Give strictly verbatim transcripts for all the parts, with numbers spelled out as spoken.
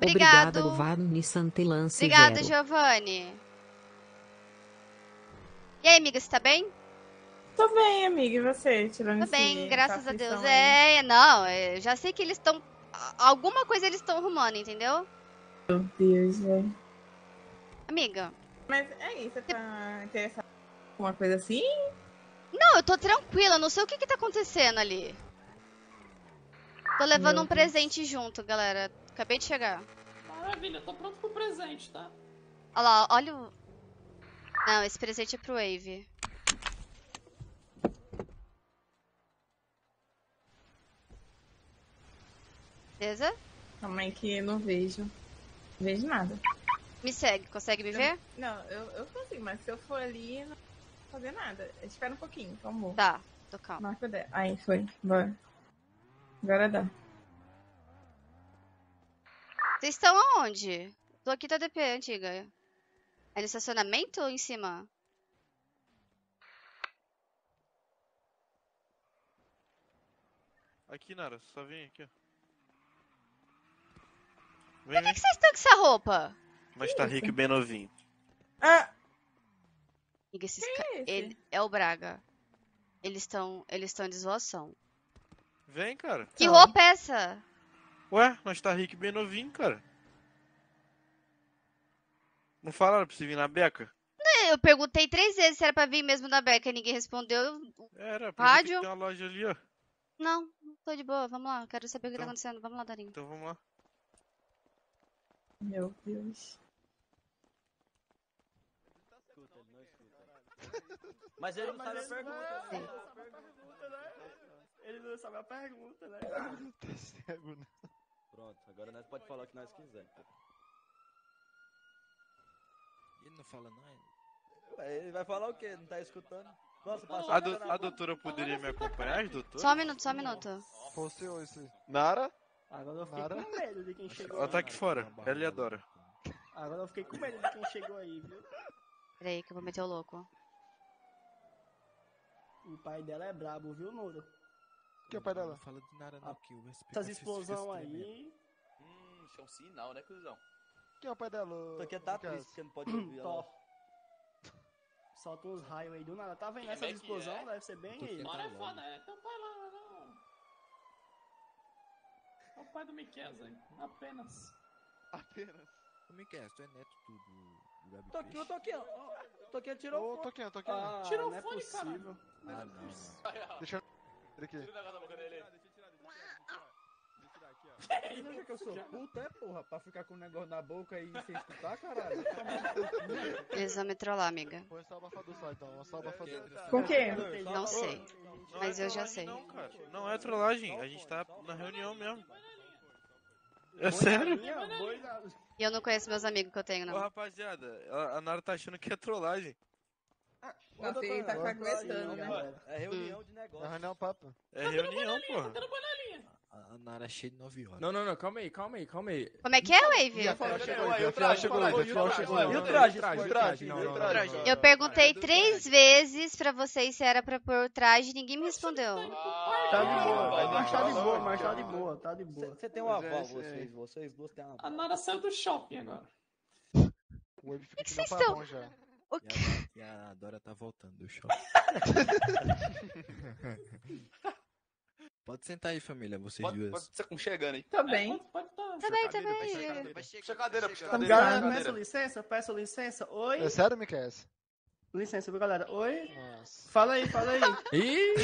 Obrigado. Obrigada, Varne Santelance Obrigada, Vero. Giovanni. E aí, amiga, você tá bem? Tô bem, amiga. E você? Tirando Tô esse, bem, graças a essa Deus. aflição aí? É, não, eu já sei que eles estão... Alguma coisa eles estão arrumando, entendeu? Meu Deus, velho. Amiga. Mas é isso, você tá interessada em alguma coisa assim? Não, eu tô tranquila, não sei o que que tá acontecendo ali. Tô levando Meu um Deus. presente junto, galera. Acabei de chegar. Maravilha, tô pronto pro presente, tá? Olha lá, olha o... Não, esse presente é pro Wave. Beleza? Calma aí que eu não vejo. Não vejo nada. Me segue, consegue me ver? Não, eu, eu consigo, mas se eu for ali, não vou fazer nada. Espera um pouquinho, por favor. Tá, tô calma. Marca dela. Aí, foi. Bora. Agora dá. Vocês estão aonde? Tô aqui da D P antiga. É no estacionamento ou em cima? Aqui, Nara, só vem aqui, ó. Por Vem, que, vem. que vocês estão com essa roupa? Mas tá rico e bem novinho. Ah! Amiga, esses Quem ca... é esse? Ele... É o Braga. Eles estão eles estão em desvoação. Vem, cara. Que Então. roupa é essa? Ué, nós tá rico e bem novinho, cara. Não falaram pra você vir na beca? Eu perguntei três vezes se era pra vir mesmo na Beca e ninguém respondeu. Era, pra Rádio? tem uma loja ali, ó. Não, não tô de boa. Vamos lá, quero saber o que tá Então. acontecendo. Vamos lá, Darinho. Então vamos lá. Meu Deus. Mas ele não sabe a pergunta. Sim. Ele não sabe a pergunta, né? Tá cego, né? Pronto, agora nós pode falar o que nós quiser. Ele não fala não, ele... Ué, ele vai falar o quê? Não tá escutando? Nossa, passou A, do, a doutora poderia me acompanhar, doutora? Só um minuto, só um minuto. Fosse eu esse. Nara? Agora eu fiquei Nara? com medo de quem chegou Ela tá aí. aqui fora. Ela e a Dora. Agora eu fiquei com medo de quem chegou aí, viu? Peraí que eu vou meter o louco. O pai dela é brabo, viu, Noro? Que é o pai dela? Não fala de nada não, que o S P Essas explosão aí... Hum, isso é um sinal, né, cuzão? Quem é o pai dela? Isso aqui tá triste, porque não pode ouvir ela. Tó. Solta uns raios aí do nada. Tá vendo essas explosão? Deve ser bem ele. Bora é foda, é. Teu pai lá, não. É o pai do Miqueza, apenas. Apenas. Ô, Miquel, tu é neto do, do, do Gabi Tô aqui, Peixe? eu tô aqui, ó. Tô aqui, tirou Ô, o fone. Toquinho, Toquinho. Ah, Tira o não é fone, possível. Ah, não, não. Deixa eu... Ele aqui. Tira o negócio da boca dele. Você acha que eu sou puta, é porra? Pra ficar com o negócio na boca e sem escutar, caralho? Eles vão me trollar, amiga. Põe só o abafador só, então. Só o abafador. Com o quê? Não sei. Não Mas é eu já trollagem sei. Não, cara. Não é trollagem. A gente tá na reunião mesmo. É sério? E eu não conheço meus amigos que eu tenho, Ô, não. rapaziada, a a Nara tá achando que é trollagem. Nossa, ele tá caguetando, né? É reunião de É negócio. reunião papo. É reunião, porra. A, a Nara é cheia de nove horas. Não, não, não, calma aí, calma aí, calma aí. Como é que é, Wave? E a Fiel chegou aí, a Fiel chegou aí, a Fiel chegou aí. E o traje? E o traje? Não, não, não. Eu perguntei três vezes pra vocês se era pra pôr traje e ninguém me respondeu. Tá de boa, mas tá de boa, mas tá de boa, tá de boa. Você tem um aval, Gente, vocês. Vocês duas têm um aval. A Nara saiu do shopping agora. O Wave fica que tirando vocês pavão já. O E a, e a Dora tá voltando do shopping. Pode sentar aí, família, vocês Pode, duas. pode ser com chegando aí. Tá bem. Pode, pode tá. Tá bem, tá bem. Puxa a cadeira, puxa a Galera, cadeira. peço licença, peço licença. Oi? É sério, Miquel? Licença, viu, galera? Oi? Nossa. Fala aí, fala aí. Ih!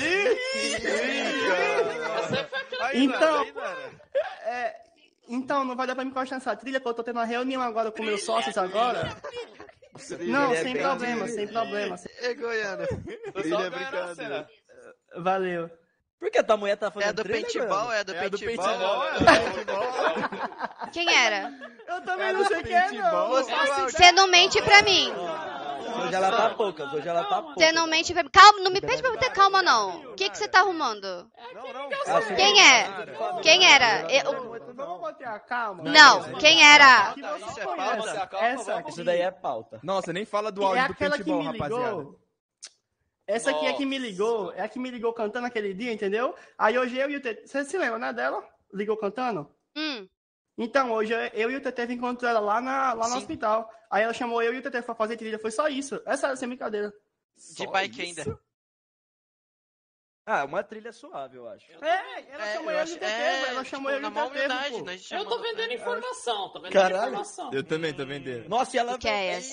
Aí, Então- Nara, aí, Nara. É, então, não vai dar pra me encostar nessa trilha, porque eu tô tendo uma reunião agora com meus sócios agora. Não, Ele é sem bem problema, trilha. sem problema. sem- É Goiânia. Trilha é brincadeira. Valeu. Por que tua mulher tá fazendo É do trilha, paintball, Goiânia? é do É do paintball. paintball, Quem era? Eu também É não do sei quem é, não. paintball. Você não mente pra mim. Hoje ela tá pouca, hoje ela tá pouca. Você não mente pra mim. Calma, não me pede pra eu ter calma, não. O que que você tá arrumando? Não, não. Quem é? Quem era? Eu- Vamos bater a calma. Não, quem era? Que você Isso é conhece. pauta? Essa aqui. Isso daí é pauta. Nossa, nem fala do é áudio do aquela que paintball, me rapaziada. ligou. Essa aqui é que me ligou. É a que me ligou cantando aquele dia, entendeu? Aí hoje eu e o T. Você se lembra, né, dela? Ligou cantando? Hum. Então, hoje eu e o Tetê encontramos ela lá, na, lá no Sim. hospital. Aí ela chamou eu e o Tetê pra fazer trilha, foi só isso. Essa era sem brincadeira. De bike ainda. Ah, uma trilha suave, eu acho. É, ela É, chamou eu eu e acho- o Tetê, é, ela chamou tipo, eu e na o maior Tetê, humildade, pô. nós Eu tô chamamos- vendendo informação, tô vendendo Caralho. informação. Eu também tô vendendo. Nossa, e ela... Miqueias.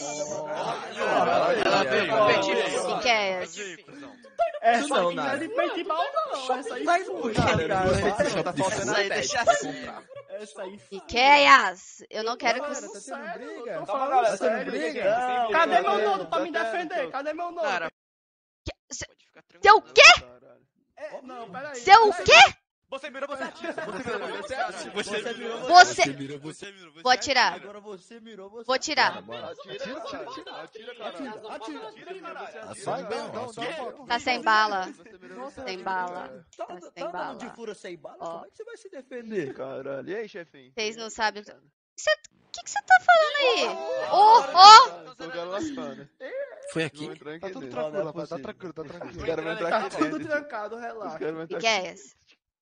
Ela veio competir. Miqueias. Essa Isso não, aqui não é nada. de peito alta, não. Essa aí Mas, foi, cara, cara. você- Tá faltando Isso a aí, testa. deixa assim. Essa aí foi. Miqueias. Eu não quero que Galera, você... tá tendo Sério, briga? eu tô Calma, falando galera, sério. tendo briga? Não, Cadê não, meu não, nono pra me tá defender? tendo. Cadê meu nono? Cara, Se- pode ficar Seu tranquilo. quê? Caralho. É, não, peraí. Seu o quê? Você mirou, você atira. Você mirou, você atira. Você mirou, Você... mirou, você mirou, você Vou atirar. Agora você mirou, você Vou tirar. Atira, atira, atira, atira, caralho. Atira, Atira, caralho. Vai, Atira, não, não, caralho. não. Tá sem bala. Você mirou, você Sem atira, bala. caralho. Tá, Tá tá sem dando bala. de fura sem bala? Ó. Como é que você vai se defender? Caralho. E aí, chefinho? Vocês não sabem... O que que você tá falando aí? Ô, ô! Tô quero lascando. Foi aqui? Vou entrar aqui Tá tudo dentro. tranquilo, Não, não é rapaz. Tá possível. tranquilo, tá tranquilo. Os caras vão entrar Tá aqui tudo dentro. trancado, Os relaxa. caras vão entrar aqui. Miqueias.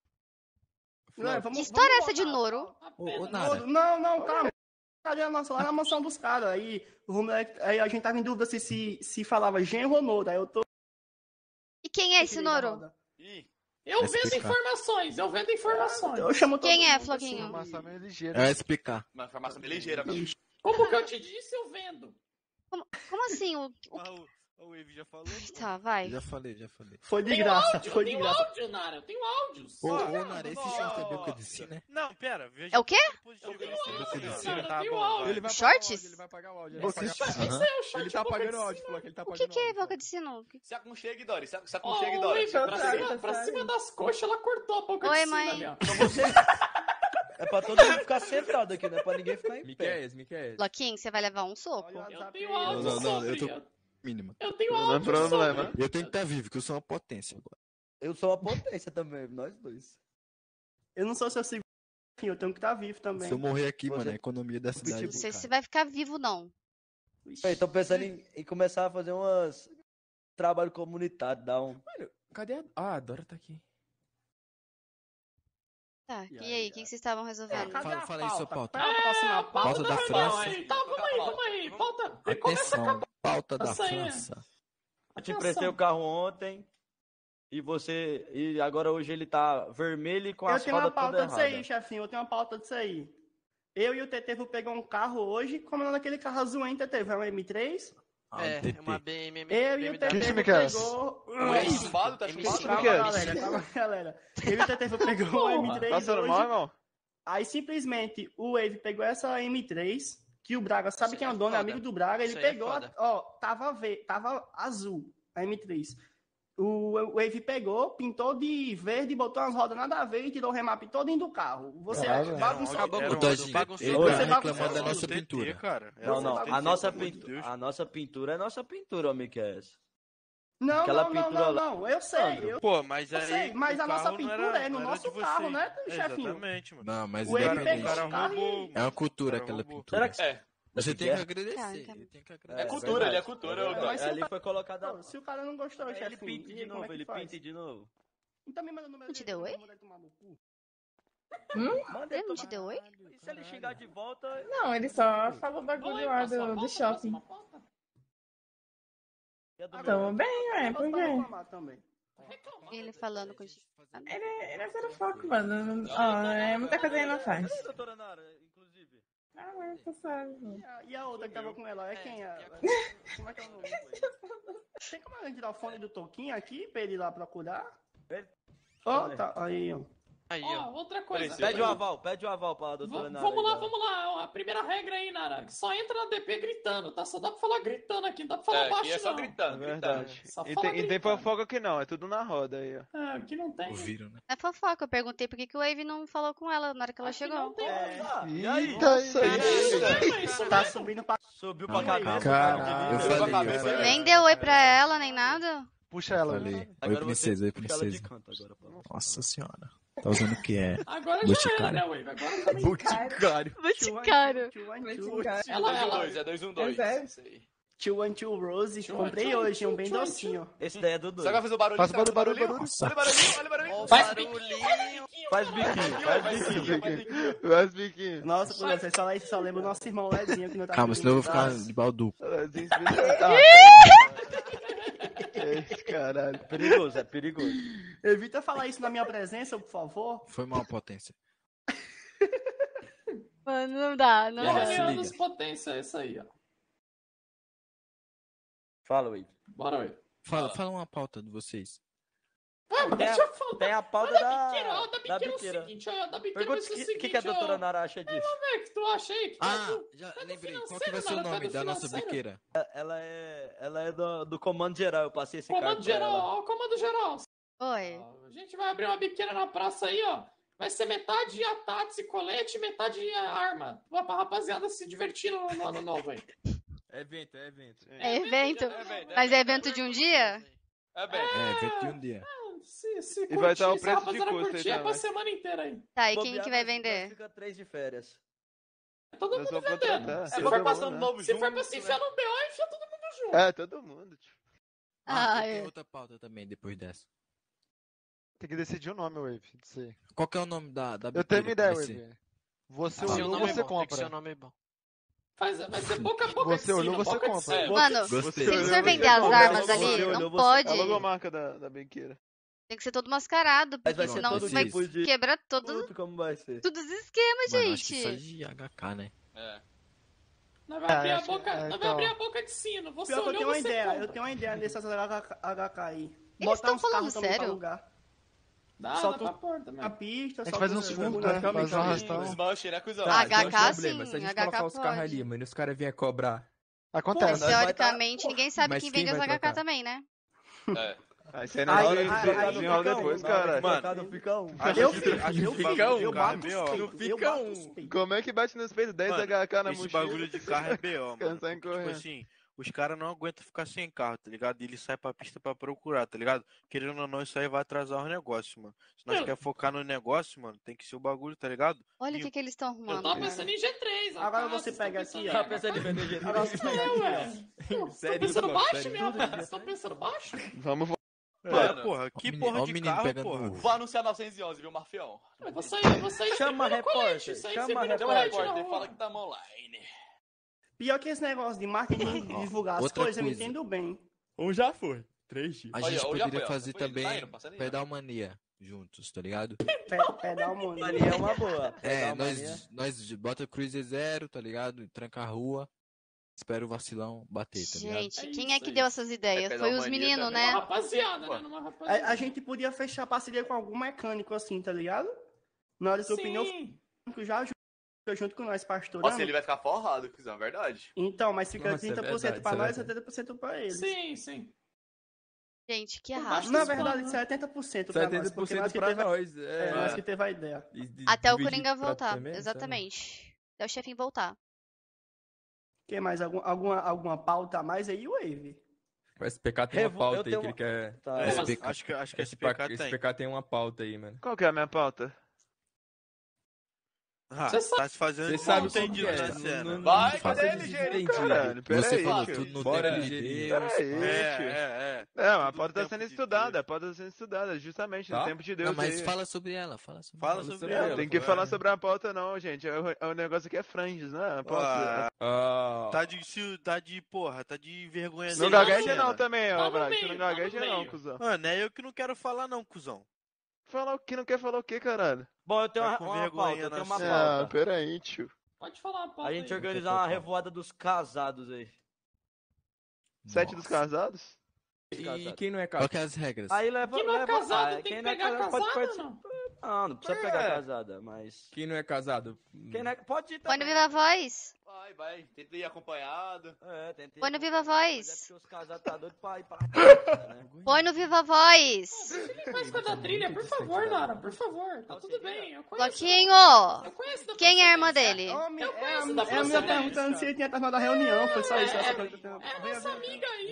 Não, Que vamos- história é vamos essa de voltar. Noro? Ô, ô, Nara. Não, não, calma. Cadê a nossa? Lá na mansão dos caras. Aí, o moleque- aí a gente tava em dúvida se, se, se falava genro ou Noro. Aí eu tô. E quem é esse Noro? Ih, eu Vai vendo explicar. informações, eu vendo informações. Eu chamo todo Quem é, mundo Floquinho? assim. Informação meio ligeira. É explicar. Uma informação bem ligeira, mesmo. Como que eu te disse, eu vendo. Como, como assim? O, o... Ah, o, o Wave já falou? Tá, vai. Já falei, já falei. Foi de Tenho graça, áudio, foi eu de tenho graça. áudio, Nara, eu tenho áudios. Ô, ô, Nara, esse short é bem o que eu disse, né? Não, pera. Veja É o quê? positivo Eu tenho nesse áudio, negócio. cara, Tá eu tenho bom, áudio. vai. Ele vai Shorts? pagar o áudio, ele vai pagar o áudio. Ele Você vai pagar Isso o áudio. aí é o short Ele tá boca pagando de o áudio, cima. falou que ele tá O pagando que que é áudio. boca de sino? Se aconchegue, Dori. Se se Ó, aconchegue, oi, Dori. pra, tá cima, certo, pra tá cima das coxas, ela cortou a boca Oi, de cima mãe. ali, ó. É pra todo mundo ficar sentado aqui, não é pra ninguém ficar em pé. Miqueias, Miqueias. Floquinho, você vai levar um soco? Olha o Eu WhatsApp tenho aí. áudio Não, não, sobre. eu tô- Eu, Mínima. eu tenho Não é áudio problema. sobre. Eu tenho que estar vivo, que eu sou uma potência agora. Eu sou uma potência também, nós dois. Eu não sou seu segundo, enfim, eu tenho que estar vivo também. Se eu morrer aqui, Você- mano, a economia da cidade. Não sei se cai. você vai ficar vivo, não. Eu tô pensando em, em começar a fazer umas trabalho comunitário, dar um. Cadê a... Ah, a Dora tá aqui. Tá, e aí, o que que vocês estavam resolvendo? Cadê Fala- a fala aí, sua pauta. Pera, próxima É, pauta. Pauta da irmão, França. aí. Tá, vamos aí, vamos aí. Pauta. Começa a Atenção, pauta da Essa aí é- França. Eu te emprestei o carro ontem e você. E agora hoje ele tá vermelho e com Eu as tenho uma rodas todas pauta disso aí, erradas. chefinho. Eu tenho uma pauta disso aí. Eu e o Tetê vou pegar um carro hoje, como não naquele carro azul, hein, Tetê? Vai um M três? Ah, É, T T. uma B M Eu e o B M W. Tetê Que vou Miqueias? pegou... Tá chumbado, tá M chumbado. cinco. Calma, Miqueias? galera, calma, galera. Eu e o Tetê vou pegar um M três Tá sendo hoje. mal, irmão? Aí simplesmente o Wave pegou essa M três, que o Braga sabe Isso quem é aí o é dono, é foda. amigo do Braga, ele Isso aí é pegou, a- foda. ó, tava, ve- tava azul, a M três. O Wave pegou, pintou de verde, botou umas rodas nada a ver e tirou o remap todinho do carro. Você Caralho, bagunçou. Acabou Ô, com Dodinho, tudo, bagunçou ele tudo. tá Você reclamando bagunçou da tudo. nossa T T, pintura. cara. É Não, o não. T T, A nossa, pelo amor de pintu... Deus. a nossa pintura é nossa pintura, ô Miqueias. Não, Aquela não, não, pintura não, lá- não, eu sei, Sandro. eu Pô, mas Eu aí. sei, mas o a nossa carro não pintura era- é no não era nosso de carro, vocês. né, chefinho? Exatamente, mano. Não, mas O Wave independente. pegou O cara o carro roubou. É uma cultura O cara aquela roubou. pintura. Será que. É, Você tem que Cara, agradecer. cara. Tem que é agradecer. cultura, ele é cultura. É, ô, Dori. Mas se ali o foi colocada. Pô, se o cara não gostou, Ele chefinho, pinta e de aí, como novo, é que ele faz? pinta de novo. Então me manda o número Não te dele, deu eu oi? vou mandar ele tomar no cu. Manda Ele não te deu oi? E se ele xingar de volta. Não, ele só falou Vamos bagulho aí, lá próxima do, do pauta, shopping. próxima pauta. e a do meu- Tamo bem, ué, por Posso quê? reclamar também. Reclamar. Ele falando com... Ele, ele é zero foco, mano. Ó, é muita coisa ele não faz. Ei, doutora Nara, inclusive. Ah, mas tu sabe. E a, e a outra que tava com ela, é quem? É? Como é que é o nome? Tem como a gente tirar o fone do Toquinho aqui pra ele ir lá procurar? Ele- Ó, tá, aí, ó. Aí, Ó, ó. outra coisa. Pede o aval, pede o aval pra doutora V- Nara. Vamos lá, aí, vamos lá. A primeira regra aí, Nara. Só entra na D P gritando, tá? Só dá pra falar gritando aqui, não dá pra falar É, baixo, aqui é só não. É gritando, gritando. verdade. Só E fala tem, e tem gritando. fofoca aqui não, é tudo na roda aí, ó. É, aqui não tem. Ouviram, né? É fofoca, eu perguntei por que, que o Wave não falou com ela na hora que ela Aqui chegou. não tem. Ah, e aí? Eita, isso aí. É isso Tá mesmo. subindo pra... Subiu pra Não, cabeça. caralho. Eu subiu pra falei, cabeça. eu falei. Nem deu oi pra ela, nem nada. Puxa ela. Falei. Oi, Agora você princesa, oi, puxa ela de princesa. canto agora, pô. Nossa senhora. Tá usando o que é? Agora já era, Boticário. né, Wave? Agora também. Boticário. Boticário. Two, one, two. Ela, É dois um ela, dois, é dois um dois. É zero. Isso aí. Two and Two Rose. Two Comprei and two, hoje, um two, bem two and docinho. Esse daí é do Você doido. vai fazer o barulho? Faz Você vai barulho, fazer o barulho, Olha o barulhinho, olha o barulhinho. Faz biquinho. Faz biquinho, faz biquinho. Faz biquinho. Nossa, quando vocês falam isso, só lembro do nosso irmão Lezinho que não tá Calma, aqui. senão eu vou ficar de baldu. Lezinho especial. É esse caralho. Perigoso, é perigoso. Evita falar isso na minha presença, por favor. Foi mal, potência. Mano, não dá, não E a dá. se reunião liga. dos potência é isso aí, ó. Fala, Wave. Bora, ué. Fala, fala uma pauta de vocês. Ah, Tem deixa a, eu falar. tem a pauta Da da, biqueira, ó, da da biqueira é o biqueira. seguinte, ó, da biqueira Pergunta vai o ser o que, seguinte, que, que a doutora ó. Nara acha disso. Como é que tu acha aí? Que tu Ah, acha- já é do lembrei. Qual que financeiro, vai ser o Nara, nome tá do da nossa financeiro. biqueira? Ela é, ela é do, do comando geral, eu passei esse Comando cargo pra geral, ela. ó, comando geral. Oi. Ó, a gente vai abrir uma biqueira na praça aí, ó. Vai ser metade ataques e colete, metade a arma. Ó, pra rapaziada se divertir no, no ano novo aí. É evento, é evento. É evento? É evento, Mas é evento de um dia? É bem. É, evento de um dia. Se, se E vai estar o curtir, se preço a de rapaziada custo aí curtir, é pra também. semana inteira aí. Tá, e quem Bobear, que vai nós- nós vender? Fica três de férias. Todo Nós mundo vamos vendendo. contratar. Se Se Todo for for, mundo, passando né? novo se junto, for pra se enfiar no B O, enfia todo mundo junto. É, todo mundo. Tipo. Ah, Ah, e tem é. outra pauta também depois dessa. Tem que decidir o nome, Wave. Disso aí. Qual que é o nome da, da Eu tenho uma ideia, que vai ser? Wave. Você Seu olhou, nome é você bom, tem que ser compra. um nome bom. Faz, vai ser boca a boca Você de olhou, sino, você boca de compra. sino. Mano, Você se eles olhou, for você vender as compra. armas Você ali, olhou, não você- pode. É a logomarca da, da biqueira. Tem que ser todo mascarado, Mas porque vai ser senão todo vai tipo de... quebrar todo, Puto, como vai ser? todos os esquemas, Mano, acho que só gente. de H K, né? É. Nós vai abrir É, a acho que- boca, é, nós vai então. abrir a boca de sino. Você Pior que eu olhou, tenho uma você ideia, compra. eu tenho uma ideia nessas H K aí. Eles Botar tão uns falando carros também pra sério? alugar. Dá, Só dá tu- pra pôr também. A pista, A gente só faz tu- uns fundos, tu- né? tu- Faz um tu- arrastão. Smash, né, cuzão? Ah, Tá, então H K o problema, sim, se a gente H K colocar os carros pode. ali, mano, e os caras vierem cobrar. Pô, Acontece. nós vai teoricamente, tá- ninguém sabe Mas quem quem vende as vai H K trocar? também, né? É. Ah, isso aí Aí- nós aí- vamos aí- desenrolar fica um, depois, Na hora cara. que Mano. mercado fica um. Acho Eu que- fico, acho que eu esse fico, bagulho de eu carro é bato B O. os Não peitos, eu fica bato um. os peitos. Como é que bate nos peitos? dez Mano, H K na esse mochila. bagulho de carro é B O, mano. Cansar em Tipo correndo. assim, os caras não aguentam ficar sem carro, tá ligado? E eles saem pra pista pra procurar, tá ligado? Querendo ou não, isso aí vai atrasar os negócios, mano. Se nós Eu- quer focar no negócio, mano, tem que ser o bagulho, tá ligado? Olha o E- que, que eles estão Eu arrumando. tava pensando em G três. Agora ó, você vocês pega tão aqui, pensando ó. Tá pensando em vender jeito. Agora você pega É, aqui, ué. ó. Vocês estão Sério, pensando mano, baixo, sério. minha rapaz? Vocês estão pensando baixo? Vamos vo- É, porra, que Ó o menino- porra ó o de menino carro, pegando porra. o- Vou anunciar novecentos e onze, viu, Marfião? Eu vou sair, eu vou sair Chama distribuindo colete, repórter, isso aí chama distribuindo Chama o colete na repórter, rua. fala que tá online. Pior que esse negócio de marketing, de divulgar as outra coisas, eu me coisa. entendo bem. Ou já foi. Três dias. A Olha, gente olha, poderia olha, fazer foi, ele tá também indo, passando aí, pedal mania juntos, tá ligado? Pe- Pedal mano. Mania é uma boa. É, Pedal mania. nós, nós bota cruiser zero, tá ligado? Tranca a rua, espera o vacilão bater, tá ligado? Gente, É quem isso é que aí. deu essas ideias? É Foi os pedalmania meninos, também. Uma né? rapaziada, né? Numa rapaziada. A, a gente podia fechar parceria com algum mecânico assim, tá ligado? Na hora que o pneu Sim. fica já junto, junto com nós, pastorando. Nossa, ele vai ficar forrado, cuzão, é verdade. Então, mas fica Nossa, é trinta por cento verdade, pra isso é nós e verdade. setenta por cento pra eles. Sim, sim. Gente, que Por arraso. baixo Na dos verdade, panos, setenta por cento pra nós, setenta por porque cento nós que pra teve, a- nós. é, É, nós que teve a ideia. E de- Até o dividir Coringa pra voltar, também, sabe? exatamente. Até o chefinho voltar. Quer mais? Algum, alguma, alguma pauta a mais aí, Wave? O S P K tem uma Revo- pauta eu aí que tenho ele quer. Tá. É, S P K. acho que, acho que Esse esse P K Esse tem. P K tem uma pauta aí, mano. Qual que é a minha pauta? Ah, Você sabe- tá se fazendo Você sabe como entendido que é, na não- cena. não- Vai, não faça cadê ele, desentendido. Caralho, Você peraí, falou tio. tudo no Bora, tempo de ligeirinho. Deus. Peraí, É, tio. é, é. É, mas a Tudo pauta tá tempo sendo de estudada, Deus. a pauta tá sendo estudada, justamente Tá? no tempo de Deus Não, mas aí. fala sobre ela, fala sobre Fala ela. sobre sobre ela. ela. Tem que pô, falar é. sobre a pauta não, gente. É o, é o negócio aqui é franges, né? A pauta. Ah, Ah, tá de, se- tá de, porra, tá de vergonha Não alheia, gagueja cena. não também, Tá ó, no Braga. meio, Você não tá no gagueja não, meio. cuzão. Mano, é eu que não quero falar não, cuzão. Falar o que não quer falar o que, caralho? Bom, eu tenho Tá uma, com uma vergonha pauta, eu tenho uma na Ah, pauta. peraí, tio. Pode falar, pauta A gente aí. organizar uma revoada dos casados aí. Sete dos casados? e quem não é Qual casado? que é as regras? Aí leva... Quem não é leva... casado ah, tem quem que não é pegar casado pode casada, participar. não? Não, não precisa É. pegar casada, mas... Quem não é casado? Quem não é... Pode ir Põe no também. Viva Voz. Vai, vai. Tenta ir acompanhado. É, tentei. Põe no Viva Mas é Voz. porque os casados tá doidos pra ir pra casa, né? Põe no Viva Voz. Faz coisa da trilha, por favor, Nara, por favor. Tá tudo bem, eu conheço. Loquinho. Eu conheço da Quem é a irmã procedência. dele? Homem, Eu é, conheço a- da é a minha procedência. perguntando se ele tinha terminado a reunião, foi só isso. É, essa é, pergunta que eu tenho. é nossa amiga aí, cara.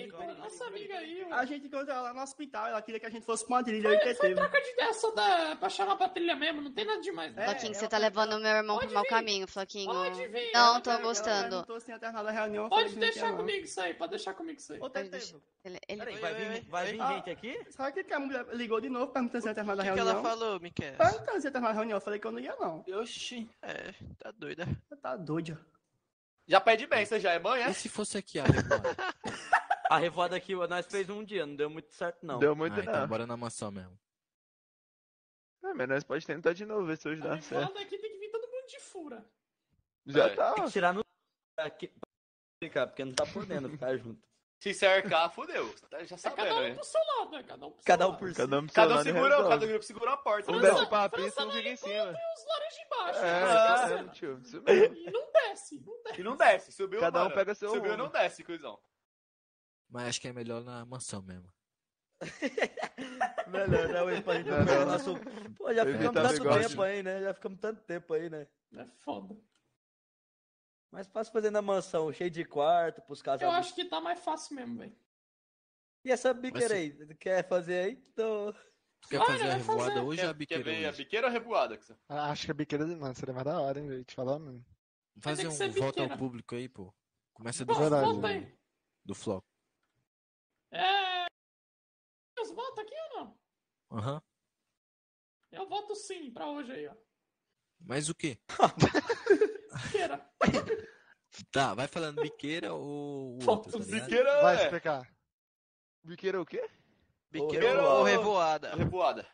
Nossa amiga aí, A gente encontrou ela lá no hospital, ela queria que a gente fosse pra uma trilha e T T. troca de ideia só da, pra chamar pra trilha mesmo, não tem nada demais. É, Floquinho, você ela tá foi- levando o meu irmão pro Pode mau vir. caminho, Floquinho. Pode vir, Não ela tô quer- ela gostando. perguntou se tinha terminado a reunião. eu falei Pode que não deixar tinha, não. comigo isso aí, pode deixar comigo isso aí. Ô, Pode T T, deixar. Ele, ele... Peraí, Oi, vai oi, vir, oi, vai vir oi. gente aqui? Sabe que a mulher ligou de novo perguntando se tinha terminado a O que, que reunião? ela falou, Miquel? Perguntando se tinha terminado a reunião. Eu falei que eu não ia, não. Oxi. É, tá doida. Você tá doida. Já pede bem, você já é mãe, é? E se fosse aqui a revoada? A revoada aqui, nós fez um dia, não deu muito certo, não. Deu muito Ah, então não. bora na mansão mesmo. É, mas nós pode tentar de novo, ver se hoje A dá certo. revoada aqui tem que vir todo mundo de fura. Já É. tá, Tem ó. que tirar no... Aqui, ficar, porque não tá podendo ficar junto. Se cercar, fudeu. Tá já É cada sabendo, um né? pro seu lado, né? Cada um pro seu Cada um lado. por si. Cada um pro seu Cada um lado e segura, resolve. cada grupo segura a porta. Um né? desce França- pra pista, França um fica em na cima. ponta e os laranjas embaixo. É, França. é, tio. Isso mesmo. E não desce, não desce. E não desce, subiu, Cada um mano. pega seu Subiu e rumo. não desce, cuzão. Mas acho que é melhor na mansão mesmo. Melhor, né? Ué, pra gente Não, pegar não. nosso... Pô, já Evitar ficamos tanto negócio. tempo aí, né? Já ficamos tanto tempo aí, né? É foda. Mas fácil fazer na mansão, cheio de quarto, pros Eu casais. acho que tá mais fácil mesmo, velho. E essa biqueira Vai aí? Quer fazer aí? Então... Tu quer Olha, fazer a vai revoada fazer. hoje ou a Quer, quer biqueira ver a hoje? biqueira ou a revoada? cuzão? Ah, acho que a biqueira, mano, seria mais da hora, hein, velho. Te falar, mano. Vamos fazer tem que ser um voto biqueira. ao público aí, pô. Começa do, Pô, verdade. volta aí. do Floco. É... Os votos aqui ou não? Aham. Eu voto sim pra hoje aí, ó. Mas o quê? Biqueira. Tá, vai falando biqueira ou o Voto outro, tá ligado? Biqueira Vai é explicar. Biqueira o quê? Biqueira Ou ou revoada. revoada? revoada.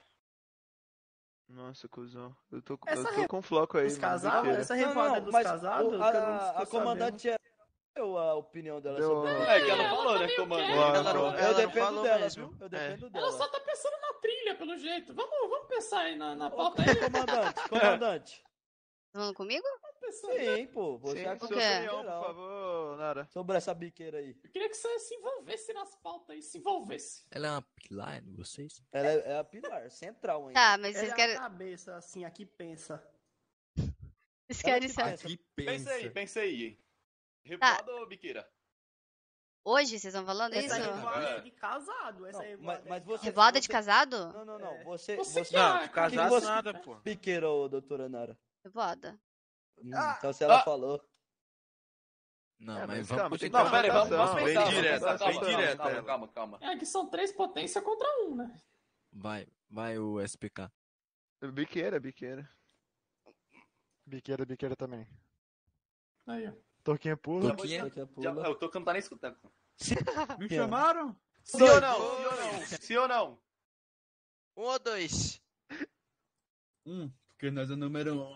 Nossa, cuzão. Eu tô, Essa eu tô com floco aí, Dos mano. casados? biqueira. Essa revoada é dos mas casados? o- que eu não a, tô a comandante é... deu a opinião dela Deu- sobre isso. É que ela Ela falou, né, também comando? quer. Ela Ela não, Eu ela não dependo falou dela, mesmo. viu? Eu É. dependo Ela dela. só tá pensando na trilha, pelo jeito. Vamos, vamos pensar aí na, na Ô, pauta aí. comandante, comandante. Tá falando comigo? Vamos pensar. Sim, pô. Você Sim, é a sua quê? opinião, por geral. favor, Nara. Sobre essa biqueira aí. Eu queria que você se envolvesse nas pautas aí, se envolvesse. Ela é uma pilar de vocês? Ela é, é a pilar, central ainda. Tá, mas Ela vocês é querem, a cabeça, assim, aqui pensa. vocês querem que saber? pensa. Aqui Pensa aí, pensa. pensa aí. Revoada ou biqueira? Hoje vocês estão falando Essa isso? revoada É. é de casado. Essa Não, revoada mas, mas é você... Revoada de você- casado? Não, não, não. É. Você... Você você... que Não, é- de casado você- nada, pô. Biqueira, ô, doutora Nara. Revoada. Hum, Ah, então se ela ah. falou... Não, É, mas mas vamos calma, tem que continuar. Não, pera aí, vamos, vamos Bem pensar. vamos direta, pensar, bem calma, direta calma, ela. calma, calma. É que são três potências contra um, né? Vai, vai o S P K. Biqueira, biqueira. Biqueira, biqueira também. Aí, ó. Torquinha pula. Toquinha? Daqui a Já, pula. eu tô cantando nem escutando. Me chamaram? Sim ou não? Sim ou não? Sim ou não? Um ou dois? Hum, porque nós é o número um.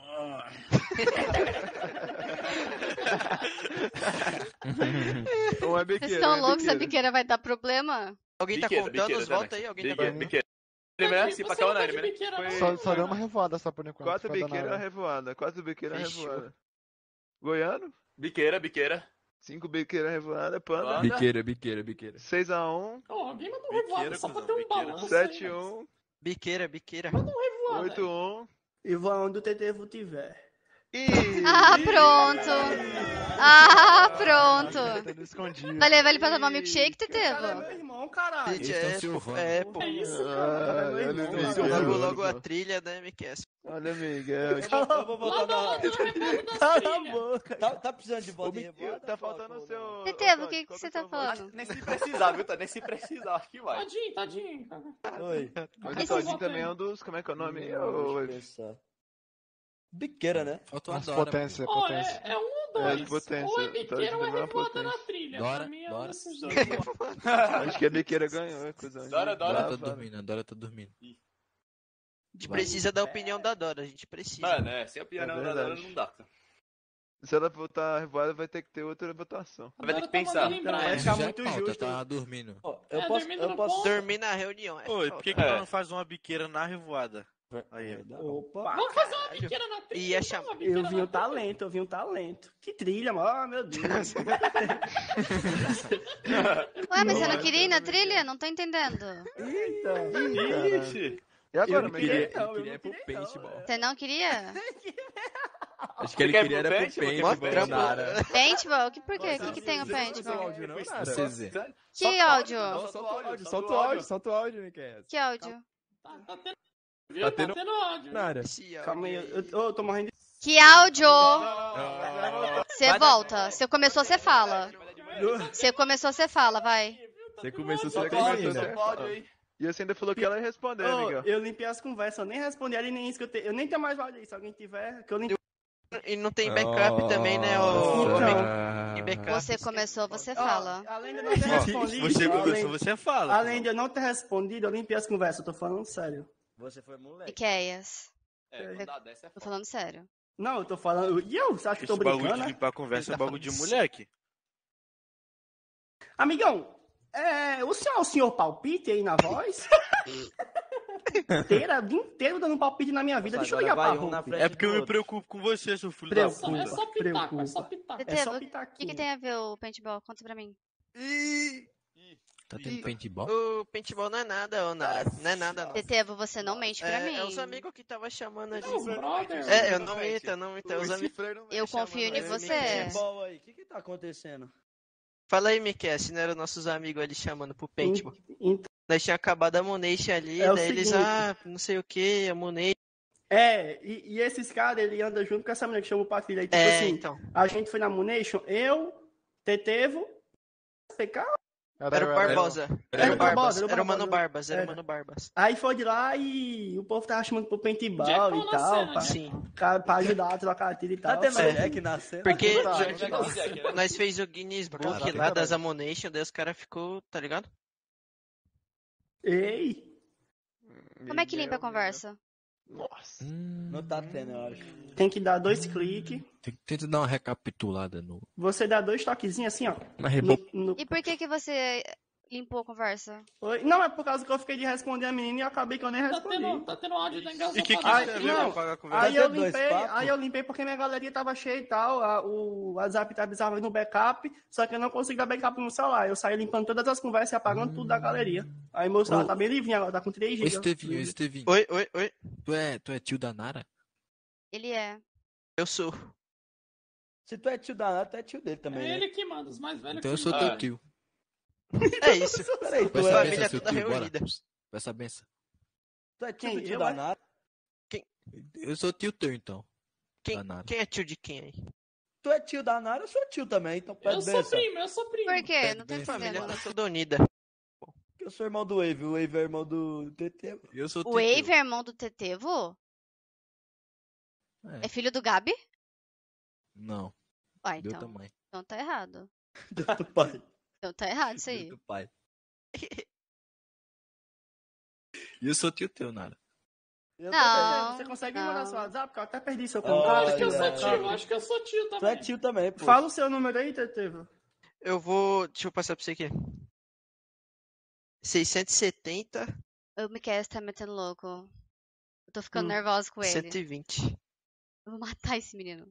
Ou é Vocês biqueira? estão é loucos? A biqueira. biqueira vai dar problema? Alguém tá Biqueira, contando biqueira, os votos né? aí? Alguém tá Biqueira, contando? biqueira. Primeiro, Tadinho, se você pra não tá calma, de né? biqueira, não. Foi- Só, só deu uma revoada só por enquanto. Quatro pra dar biqueira, na- revoada. Quatro biqueira, Fechou. revoada. Goiano? Biqueira, biqueira. Cinco biqueira, revoada. Panda. Panda. Biqueira, biqueira, biqueira. seis a um. Ó, alguém mandou Biqueira, revoada só pra cuzão, ter um biqueira. balanço. sete aí, a mas- um. Biqueira, biqueira. Revoada. oito a um. E vou aonde o T T V tiver. Ih! Ah, pronto! Ah, pronto! Tendo escondido. Vai levar ele pra tomar milkshake, O cara é Teteva? meu irmão, caralho. Gente, Eles tão é, se pô, ovando. é, pô. É isso, Ah, cara. olha o Logo, Miguel. Logo, logo a trilha, né, Miquel? Olha, Miguel. Eu vou, eu vou Lá votar do na... lado da revoada das Cala a trilhas. boca. Tá, tá precisando de Ô, voto de Miguel, revoada? tá faltando o seu... Teteva, Ô, o que, que qual você é tá o seu voto? falando? Nem se precisar, viu? Tá? Nem se precisar, acho que vai. Tadinho, tadinho. Oi. Mas Esse o Todinho voto também aí. é um dos... Como é que é o nome? Não, Ô, deixa eu pensar. Biqueira, né? Falta uma Nossa, Dora. potência, Ó, potência. é, é um ou É, dois. de potência. Ou é Tá biqueira ou é dizendo uma revoada potência. na trilha. Dora, Pra mim é um Dora. desses dois. Acho que a biqueira ganhou, é cuzão. Dora, Dora Dora. tá Fala. dormindo, a Dora tá dormindo. A gente Vai. precisa da opinião da Dora, a gente precisa. Mano, é, sem a piano É da Dora verdade. não dá. Se ela votar revoada, vai ter que ter outra votação. Vai ter que Agora tá pensar. mandando Então, lembrar, vai hein? ficar Isso já é muito pauta, justo. tá dormindo. Ó, eu É, posso... dormindo Eu no posso... ponto. Dormir na reunião, é Oi, foda. por que, que É. ela não faz uma biqueira na revoada? Aí, ó. Opa. Vamos fazer uma biqueira na trilha. Ia então, chamar- uma biqueira Eu vi na um talento, eu vi um talento. Que trilha, mano. Oh, meu Deus. Ué, mas você não queria ir na trilha? Não tô entendendo. Eita. Ixi. E agora, Eu não Miguel? queria, não, eu queria não ir pro queria, não, paintball. é. Você não queria? Acho que ele Quer queria pro era pro pente, pente, mano? velho, Trampo. Nara. Paintball? Que, por quê? O Nossa, que, que tem o você não usa paintball? áudio, não, Nara? C Z. Que áudio? Não, solta o áudio, solta o áudio, solta o áudio, Miquel. Que áudio? Tá, tá tendo. Viu? Tá Tá tendo- tendo ódio. Nara. Esse Calma aí, áudio eu, eu, eu tô morrendo de... Que áudio? Ah, Você volta. Você começou, você fala. Você começou, você fala, vai. Você começou a Você ser começou, ainda. né? E você ainda falou que ela ia responder, Ô, Miguel. eu limpei as conversas, eu nem respondi ela e nem escutei. Eu nem tenho mais áudio aí, se alguém tiver, que eu limpei. E não tem backup também, né, ô Então. amigo? Tem backup. Você começou, você Ó, fala. além de eu não ter respondido, Você além, começou, você fala. além de eu não ter respondido, eu limpei as conversas, eu tô falando sério. Você foi moleque. Miqueias. É, quando dá dessa é Tô foda. falando sério. Não, eu tô falando... E eu? Você acha que eu Esse tô bagulho brincando, de né? limpar a conversa é Ele tá bagulho de falando moleque. Amigão, é, o senhor é o senhor palpite aí na voz? inteira, o dia inteiro dando palpite na minha vida. Nossa, Deixa eu ligar agora pra vai um na Hulk. frente É porque eu do me outro. preocupo com você, seu filho da Preocupa. puta. É só pitaco, é só Preocupa. pitaco. É só Teteva, o pitaquinho. que, que tem a ver o paintball? Conta pra mim. Tá tendo paintball? O paintball não é nada, ô Nara. Não é nada, não. Teteva, você não mente pra É, mim. é os amigos que tava chamando ali. Os brothers. É, eu não minto, eu não minto. É os amigos. Eu confio em chamando ali, você. Miquel. Futebol aí, o que que tá acontecendo? Fala aí, Miquel, se não eram nossos amigos ali chamando pro paintball. Então, Nós tinha acabado a Monation ali, É o daí eles, seguinte. ah, não sei o que, a Monation. é, e, e esses caras, ele anda junto com essa menina que chama o Patilha aí. Tipo É, assim, então. a gente foi na Munation, eu, Tetevo, P K, Era o Barbosa. Era Era o o Barbosa, Barbas. era o Era o Mano Barbosa. Barbas, era o Era. Mano Barbas. aí foi de lá e o povo tava chamando pro paintball Jackson e na tal, cena, pra, Sim. pra, pra ajudar a trocar a tiro e Tá tal. tendo É. Jack na cena? Porque Tá, já- Jack, Jack, né? nós fez o Guinness Book Caraca, lá das caralho. Ammunition, daí os caras ficou, tá ligado? Ei, Como é que limpa a conversa? Nossa. Hum, Não tá tendo, eu acho. tem que dar dois cliques, tem- Tenta dar uma recapitulada no. você dá dois toquezinhos assim, ó. Na rebo... No, no- E por que que você limpou a conversa? Oi? Não, é por causa que eu fiquei de responder a menina e eu acabei que eu nem Tá respondi. tendo, tá tendo áudio da E o que que engasofada. Ai, isso tem a ver não. com apagar a conversa? Aí eu Fazer dois limpei, papos? aí eu limpei porque minha galeria tava cheia e tal, a- o WhatsApp avisava no backup, só que eu não consegui dar backup no celular. Eu saí limpando todas as conversas e apagando tudo da galeria. Aí meu celular Ô. tá bem livrinho agora, tá com três Ô, gigas. Estevinho, Estevinho. Oi, oi, oi. Tu é, tu é tio da Nara? Ele é. Eu sou. Se tu é tio da Nara, tu é tio dele também, É né? ele que manda, os mais velhos Então eu que sou mandam. teu tio. É isso. Peraí, tu Peça é, a família benção, seu toda tio, bora. reunida. Peça a benção. tu é tio Quem? do tio Eu, da é? Nara? Eu sou tio teu, então. Quem, Da Nara. quem é tio de quem aí? Tu é tio da Nara, eu sou tio também, então Eu pede sou benção. primo, eu sou primo. Por quê? Pede Não tô A benção. família entendendo. tá toda unida. Eu sou irmão do Wave, o Wave é irmão do T T. Eu sou tio O Wave teu. é irmão do Tetevo? É. É filho do Gabi? Não, Ah, deu então. tamanho. Então tá errado. do pai. Então tá errado isso aí. Deu do pai. E eu sou tio teu, Nara. Eu Não. Você consegue me não. mandar seu WhatsApp? Porque eu até perdi seu Oh, Eu contato. acho que eu Olha, sou olha. tio, eu acho que eu sou tio Tu é também. tio também, pô. Fala o seu número aí, Tetevo. Eu vou. Deixa eu passar pra você aqui. seiscentos e setenta, O Miquel tá metendo louco. Eu tô ficando Hum. nervosa com ele. cento e vinte. Eu vou matar esse menino.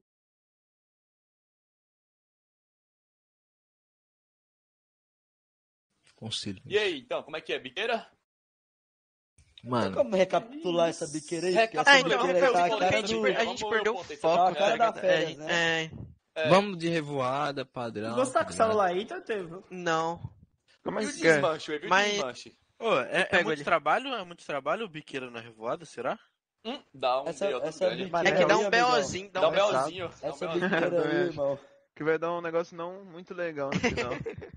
Conselho. E aí, então, como é que é? Biqueira? Tem Mano, como recapitular essa biqueira aí? Porque Ah, essa então, biqueira aí tá a porque cara a gente, do... per- a gente Vamos perdeu ver o o ponto aí, foco, tá a cara tá da ligado? férias, É, né? é, É. vamos de revoada, padrão. Você tá tá com o ligado? celular aí, Tetevo? não. Como E é o que é? desmanche, Wave? E o Mas- desmanche? Ô, é, é Pego muito ele. trabalho? É muito trabalho o biqueira na revoada, será? Hum, dá um Essa- B O essa grande. biqueira É que dá aí, um amigão. BOzinho, dá Dá um um BOzinho. BOzinho. dá um Essa BOzinho. biqueira aí, Também acho. irmão. Que vai dar um negócio não muito legal no final.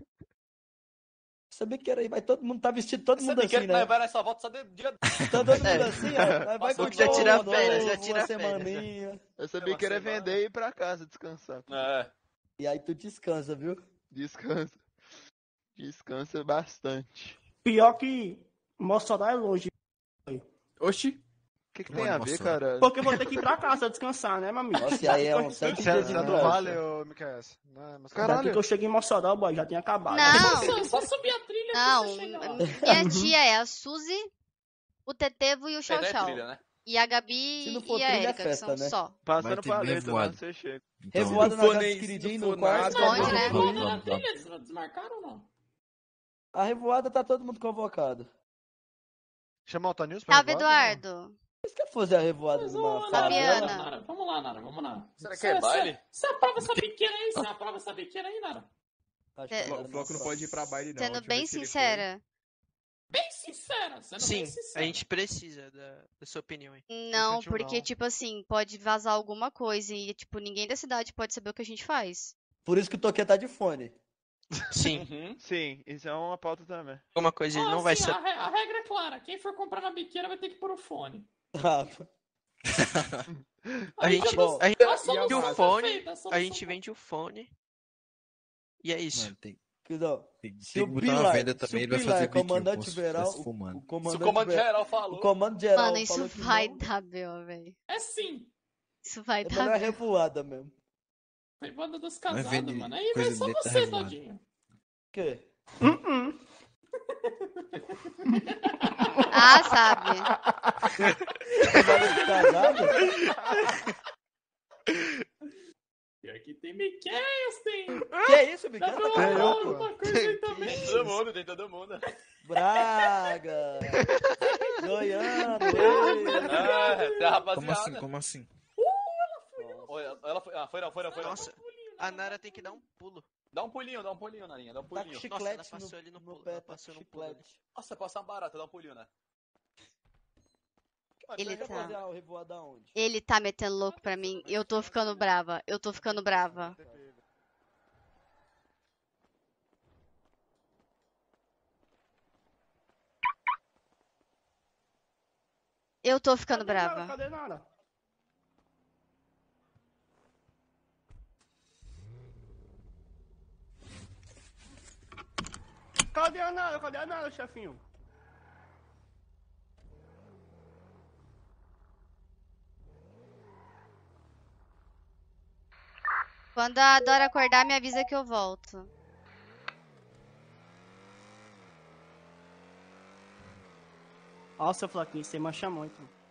Essa biqueira aí, vai todo mundo tá vestido todo Essa mundo biqueira assim, que nós né? vai nessa volta só de dia. Tá todo mundo É. assim, ó. Nós vai Passou curtir que já um tira ano férias, novo, já tira uma férias, já. semaninha. Essa Uma biqueira é semana. vender e ir pra casa descansar. É. E aí tu descansa, viu? Descansa. Descansa bastante. Pior que Mossoró é longe. Oxi. O que, que Mano, tem a ver, nossa. cara? Porque eu vou ter que ir pra casa descansar, né, meu amigo? Nossa, e aí é um certo Você é, dia você de é do graça. Vale, ô Miquel? Não, é, mas Daqui Caralho. que eu cheguei em Mossoró, boy, já tinha acabado. Não, Só, só subir a trilha não. que você chega lá. Minha tia é a Suzy, o Tetevo e o Chau Pedra é Chau. trilha, né? E a Gabi Se não for e a trilha, é Erika, festa, que são né? só. Passando Vai ter pra letra, revoada. não, você chega. Então, Revoada Se na não for casa nem- dos se queridinhos não no for quarto. nada, Onde, vamos- né? vamos- Revoada na vamos, trilha, eles desmarcaram ou não? A revoada tá todo mundo convocado. Chamar o Tanils pra Salve, revoada, não? Eduardo. Você quer fazer a revoada de uma Ô, Nara, Fabiana. Nara, Nara, vamos lá, Nara, vamos lá. Será que é baile? Você aprova essa biqueira aí? Você aprova essa biqueira aí, Nara? Acho É, que O Floco não pode ir pra baile, não. Sendo Deixa eu bem ver se ele sincera, Bem sincera, sendo Sim, bem a sincera. gente precisa da, da sua opinião aí. não, sentiu porque, não. tipo assim, pode vazar alguma coisa e, tipo, ninguém da cidade pode saber o que a gente faz. Por isso que o Toquinho tá de fone. Sim, Uhum. Sim, isso é uma pauta também. alguma coisa ele Ah, não vai sim, saber. a, re- a regra é clara. Quem for comprar na biqueira vai ter que pôr o fone. Ah, A Aí gente, já bom. a gente A E a solução vende o tá massa? fone, feita, a a solução gente tá- vende o fone. E é isso. Mano, tem, não. tem, Se tem o que botar uma Pilar, venda se também, o ele vai Pilar fazer é biquinho, comandante como se geral, estivesse o, fumando. o Se comandante, o comando geral, geral o falou. comando geral Mano, isso falou que vai não, dar B O, velho. É sim. Isso vai é dar melhor B O. revoada mesmo. Foi banda dos Não casados, vende mano. Aí vai coisa só dentro da você, revoada. Todinho. O quê? Uh-uh. Ah, sabe. Revoada de casado? Pior que tem Miqueias, tem. Que é isso, Dá Miguel? pra Tá É, eu, falar pô. alguma coisa aí também. Tem todo mundo, tem todo mundo. Braga! Goiano! Ah, tem a Como rapaziada. assim? Como assim? Olha, ela foi. Ah, foi não, foi não, foi não. Nossa, a Nara tem que dar um pulo. Dá um pulinho, dá um pulinho, Narinha, dá um Tá com pulinho. Nossa, ela chiclete passou no, ali no no pulo, pé, ela tá com passou no pulo ali. chiclete. Nossa, passar uma barata, dá um pulinho, né? Mas Ele você quer tá. fazer a revoada onde? Ele tá metendo louco pra mim. Eu tô ficando brava. Eu tô ficando brava. Eu tô ficando Cadê Nara? brava. Cadê Nara? Cadê a Nara? Cadê a Nara, chefinho? Quando a Dora acordar, me avisa que eu volto. Nossa, Flaquinho, você mancha muito.